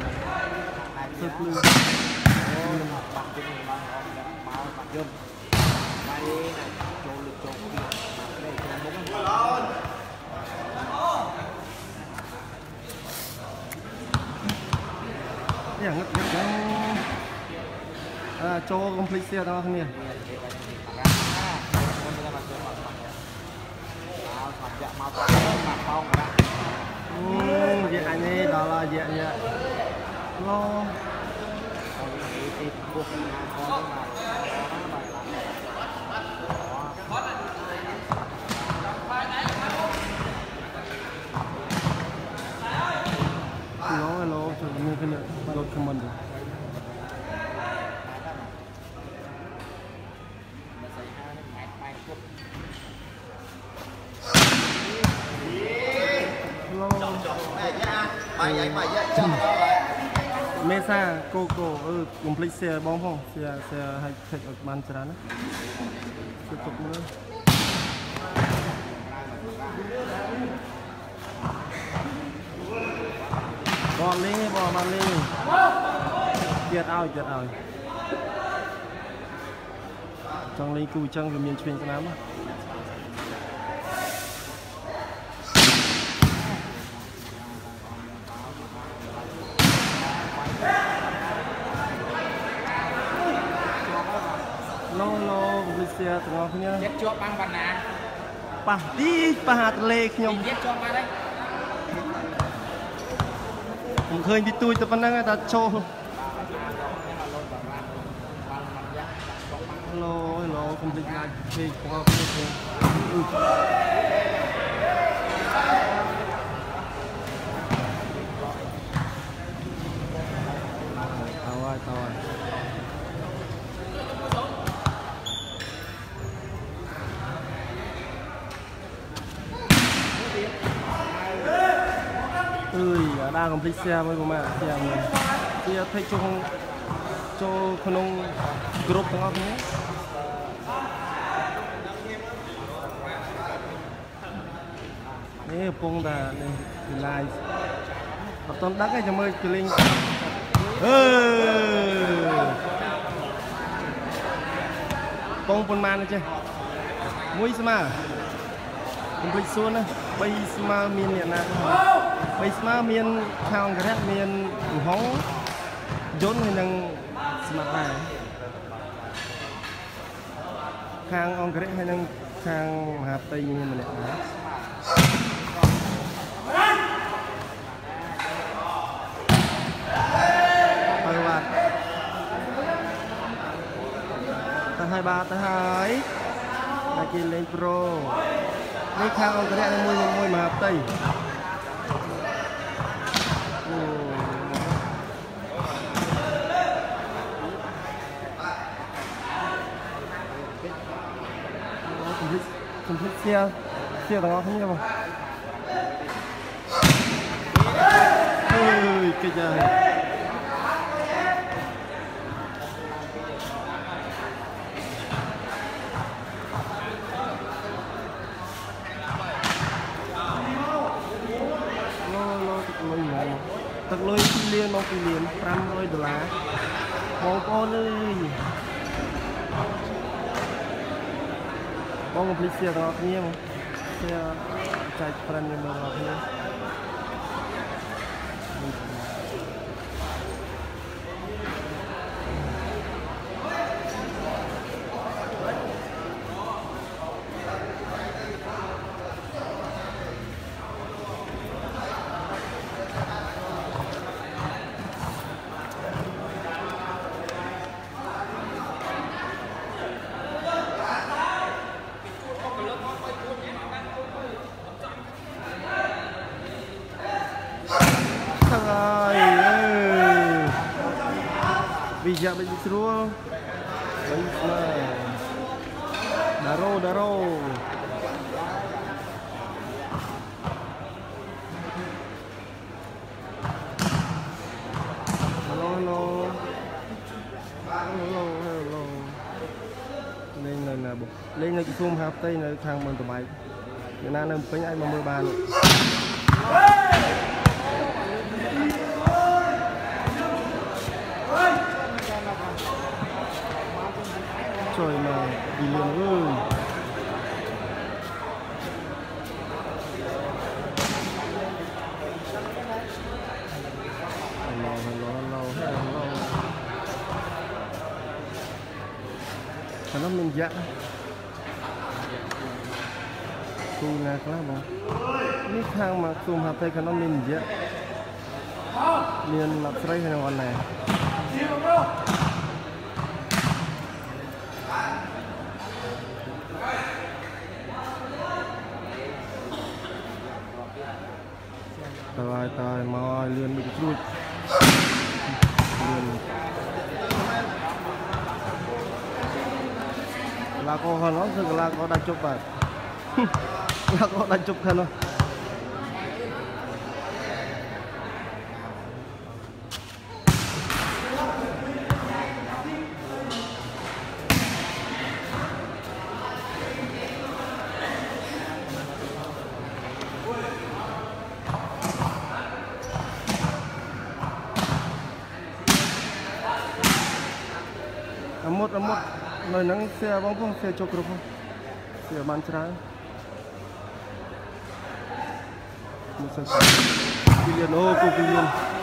sơ plư bạn cái này mà máu bạn dâm mai này chỗ lực chỗ đây chỗ bốn อย่างนั้นโจคอมพลีเซียตอนนี้vậy anh ấy đó là vậy vậy lo lo cho mình cái nữa lo cho mình được Mesa, Coco, complete xe bóng không? Xe hay thịt ở bàn chả đó. Tiếp tục nữa. Bò lên, bò bàn lên. Giật ao. Trong lấy cùi chân của miền truyền cho lắm. Lo Malaysia tengah punya. Jet cho bang mana? Pasti pahat lek nyom. Jet cho bang đấy. ผมเคยđi tôiแต่ปนังแต่โชว์โลผมจะงานเพลงของเราเพลงตาวđang complete xe với bố mẹ xe thấy cho con group của nó nhé nè pong đã này tập tôm đắt cái cho mới cái linh pong pon man chứ muối mà complete xuống á bây mà miền nhẹ nè bây mà miền thang cái miền hóng dốn hay năng mặt này thang ông cái hay năng thang hạt tây như mình nè hơi bạc ta 2-3 là kia lên proนี่ข้างองค์กระดิ่งมวยมาเต้คุณพิเชียตรงนี้ครับผมเก่งจังตักลอย$2 million $500มองก้อนเลยมองพลิเซียตรงนี้มั้งเสียใจพลันยังไม่รอดเลย Bây giờ mình xuống bây giờ đaro hello lên là lên cái zoom hạp tây là thằng mình tụi mày người ta làm cái anh mà 10 bàn trời mà đi liền ơi. Hello. Nó mình dạ tu là cái mà ní thang mà tu hạt tay cái nó mình dạ miền mặt trái cái con này tài mà liền bị chui là có nó sự là có đặt chụp bạn là có đặt chụp thân không một nơi nắng xe bóng không xe chụp được không xe bàn trái một xe liền ô cô liền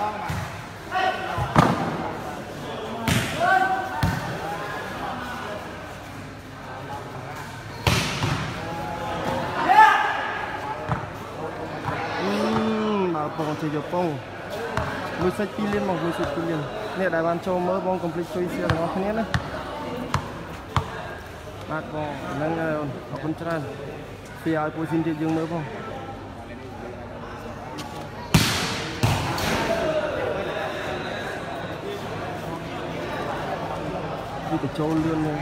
bảo bóng chơi được bóng một xe liền một xe liền nè đại ban châu mới bóng complete chơi xe nó thế này bác bóng nâng học con trai thì ai cũng xin tiền dương mới không đi từ châu luôn luôn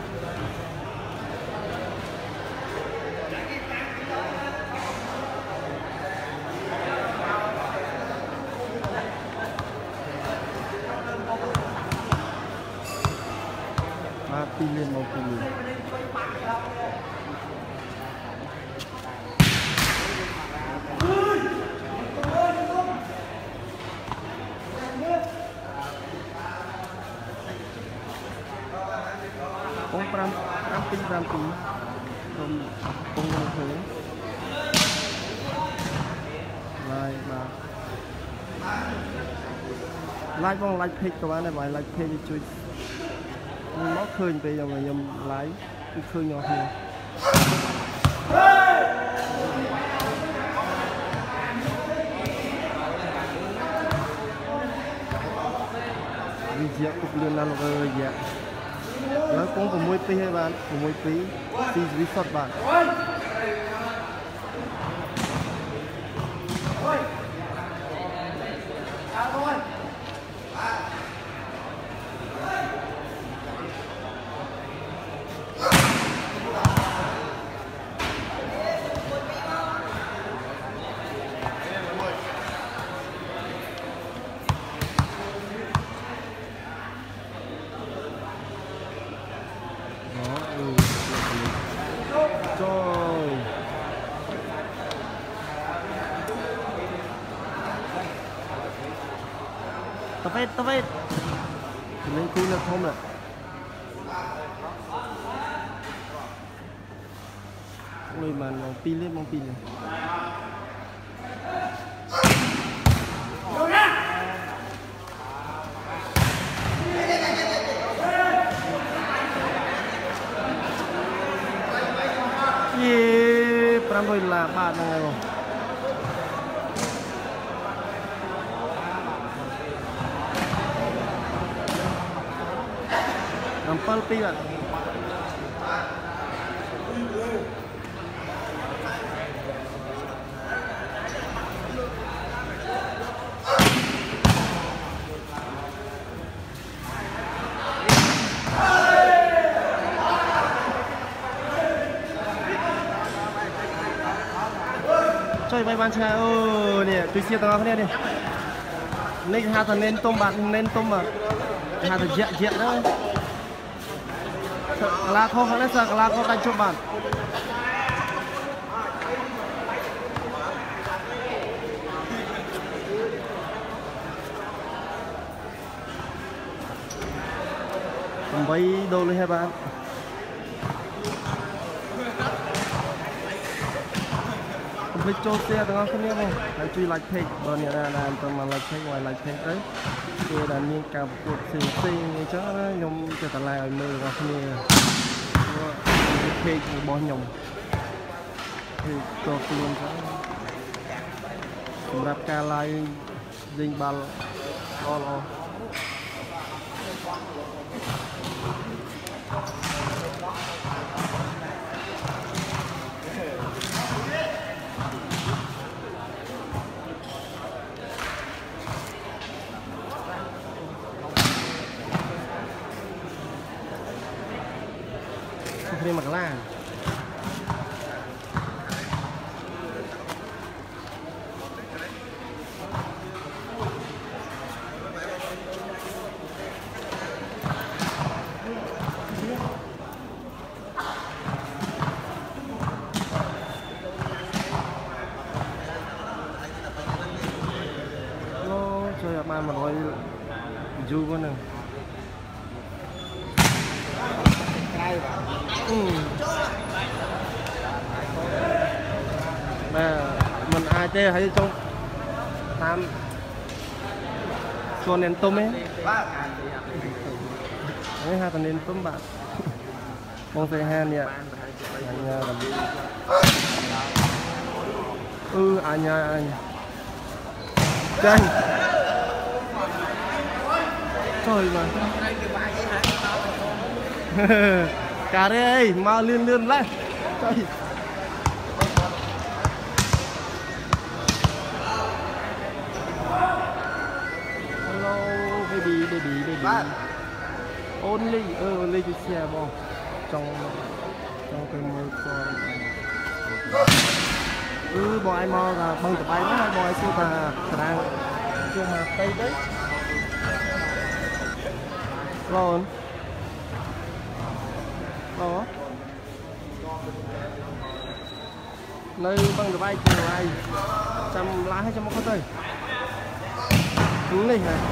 đi lên một cái gì bóng pram tí không bóng như thế lại mà like bóng like page các bạn này bài like page chui nó khơi về dòng người nhầm lái cái khơi nhỏ hơn vì dễ cục liên là rồi dạ nó cũng có mối phí hay bạn có mối phí vì sọt bạn tập hết lên khu là không ạ người mà mong pin lên pram rồi là bạn này rồi Nampal pi bạn chơi bay ban cha nè tôi chia tao cái này đi nên hai thằng nên tôm bạn nên tôm mà hai thằng dẹt đó là không phải là không đánh chụp bạn bay đâu lên hai bạn Complete cho xe tao không nhớ không? Hãy truy like page, bao nhiêu là tao mà like page ngoài like page đấy. Tôi đã nhìn cả cuộc xì như chứ nhung cho tao lại mưa và không nhớ. Page bỏ nhung thì cho luôn chứ. Sầm rạp ca like dinh bal all. Ini magelang. Lo chơi apa mà nói du quá nè. Mà mình ai chơi hay trong tam xuân nền tôm ấy đấy ha còn nền tôm bạn mong say ha nè anh anh chơi trời mà cà rê mau liên lên trời baby only to share bom trong cái môi con bọn ai mò là băng tập bay đó bọn ai số ta đang chung mà tây đấy rồi đó nơi băng tập bay chiều này trăm lá 200 có tới xuống đi này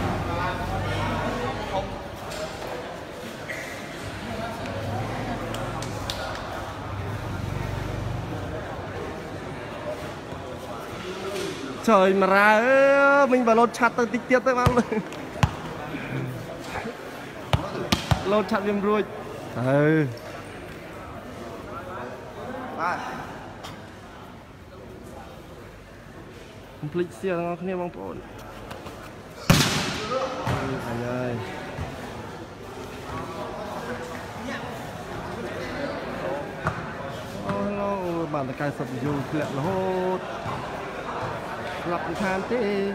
trời mà ra mình vào lột chặt tới tích tiết tới bao luôn lột chặt viêm ruồi complete xe nó không nghe băng phồn anh ơi hello bạn là cài sập dù lẹ nó hốt lặp than thế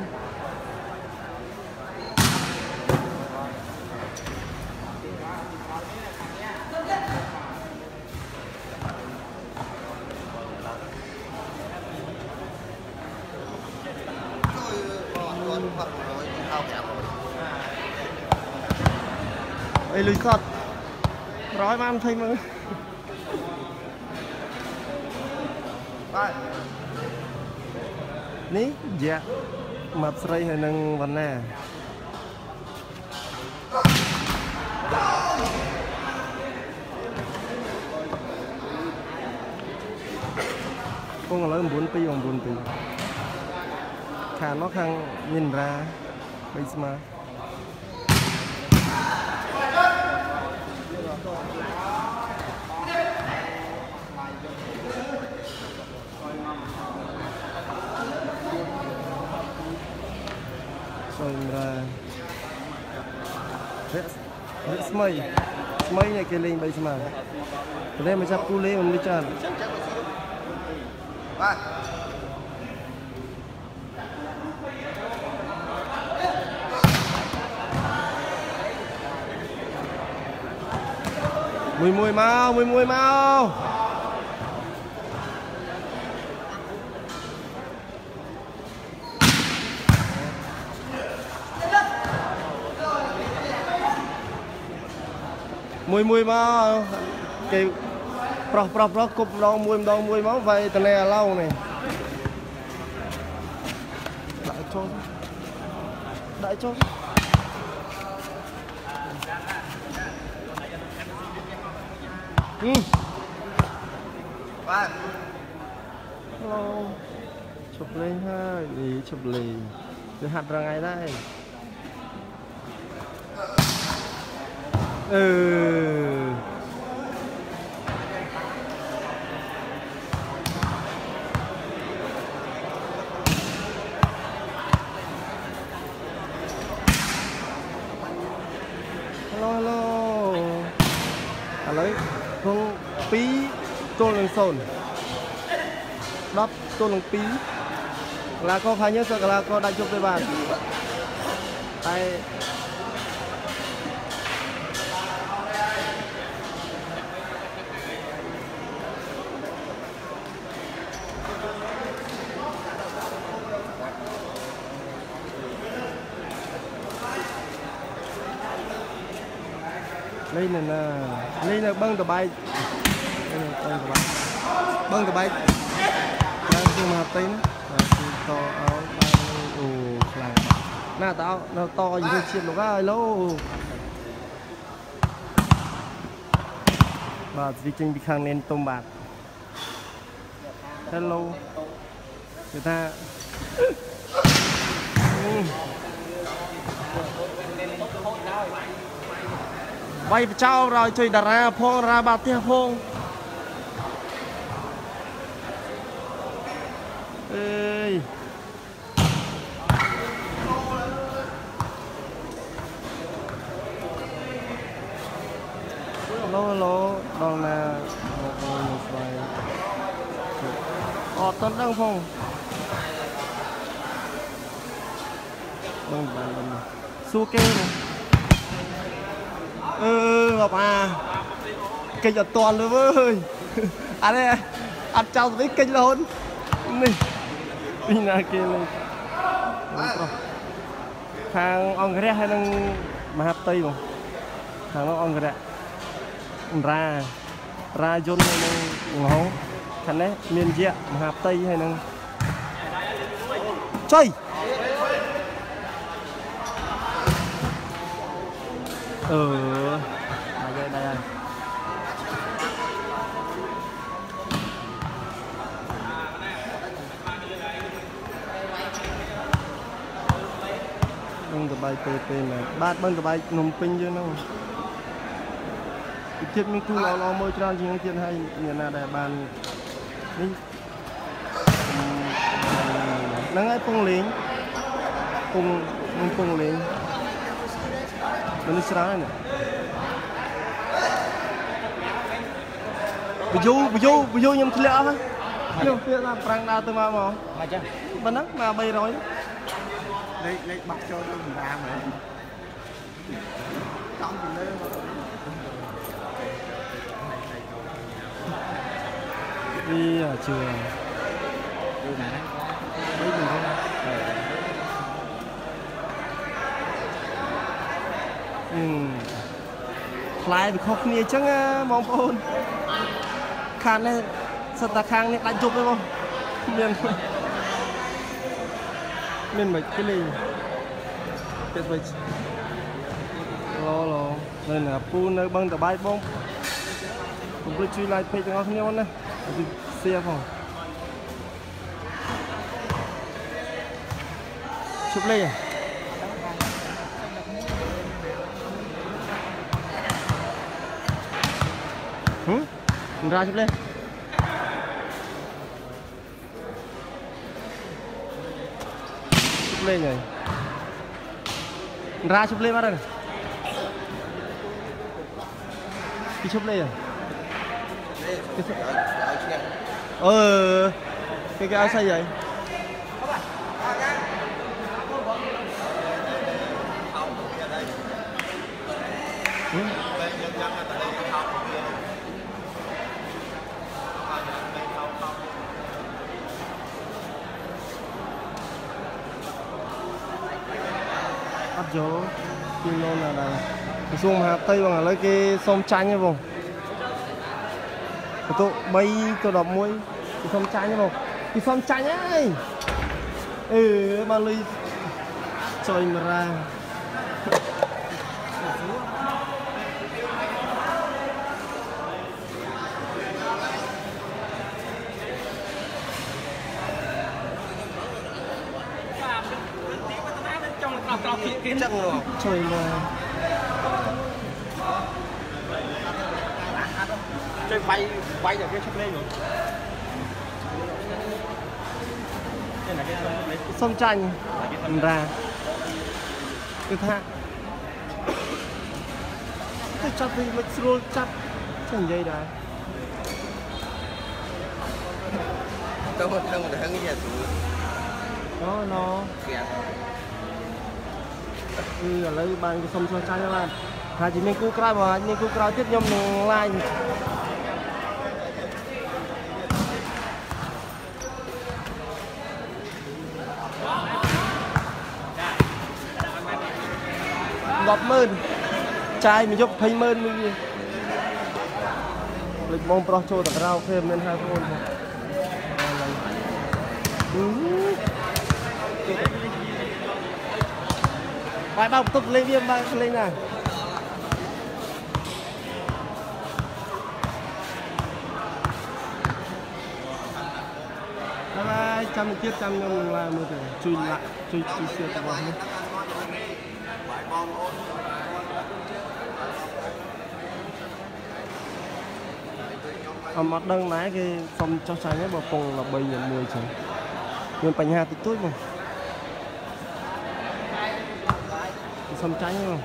lưới sọt rói mà ăn thấy mà ní dạ mặt sợi hay nâng vấn nè con lấy 4 pi bằng 4 pi khả nó khang nhìn ra bây mà rồi là smay này cái linh bây giờ mà đây mới chấp cu lê mình đi chăn mùi mau mùi máu cái pro cục đong mùi máu vậy tận này lâu này đại cho hello chụp lên ha đi chụp lì cứ hạt ra ngay đây hello lấy không pí tô lần sồn đắp tô lần pí là có khai nhất là có đại chụp với bạn tay đây là băng tờ bay băng tờ bay đang dùng hạt tây to áo lại nè tao nó to gì chuyện nó ra lâu và vì trình bị khang nên tôm bạc hello người ta bay trao rồi chơi đà ra phong ra bát tia phong ơi lô đòn là một vài tấn đang phong bông bàn bông xua kê này ngọc à kinh ở toàn luôn ơi anh đây ăn trao với kinh luôn này đi nào kia lên hàng ông cái hay đang mà hấp tây không hàng ông cái ra dồn này ngáo thằng đấy miền dịa mà hấp tây hay đang chơi đây băng tờ bay PP này bát băng tờ bay nồng pin chứ nó tiếp những khu lo môi tròn những chuyện hay như là đại bàn đi nắng ấy phong lính phong lính mình sáng này bây giờ nhầm lẽ hả nhầm việc là prang nào từ mà chứ bên đó mà bay rồi lấy bắt cho nó ra mà trong thì lên đi ở trường đi này mấy mình không lại bị khóc nia chắc mong phôn khăn này sật ta khang này đánh chụp đấy không nên mà cái này cái vậy lo nên là phun nơi băng tờ bay bông cũng tôi truy lại page cho nó nhau này xe phòng chụp lên à ra chụp lên chụp lên rồi ra chụp lên bắt rồi đi chụp lên rồi cái áo xay vậy áp dấu kim lôn là này cái xuông hạt tây bằng lấy cái sông chanh như vùng tụ bay tôi đọc muối cái sông chanh như vùng cái sông chanh ấy mà lui trời mà ra chăng rồi trời mà chơi bay được cái chấp lên rồi cái này cái sông chanh ra cái thang cái chặt thì mất rồi chặt chẳng dây đấy đâu một cái gì nó ở đây bạn cái sông chanh các bạn hà chỉ mình cú cày mà mình cú cày tiếp nhom mình lại ngọt mơn trai mình giúp thấy mơn mình lịch mong pro cho tập rau thêm lên 2 phút bài bọc tục lên viêm ba lên này bye trăm chiếc trăm nhưng là một chui lại chui xưa tập vào mặt đăng nãy cái xong cho sáng ấy bảo phòng là 7 giờ 10 chẳng nguyên bánh hà tích túi mà xong tránh không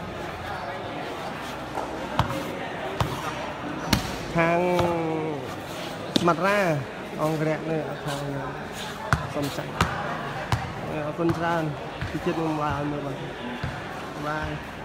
hàng mặt ra ông rẹt này thằng xong tránh con ra thì chết một vài 10 bye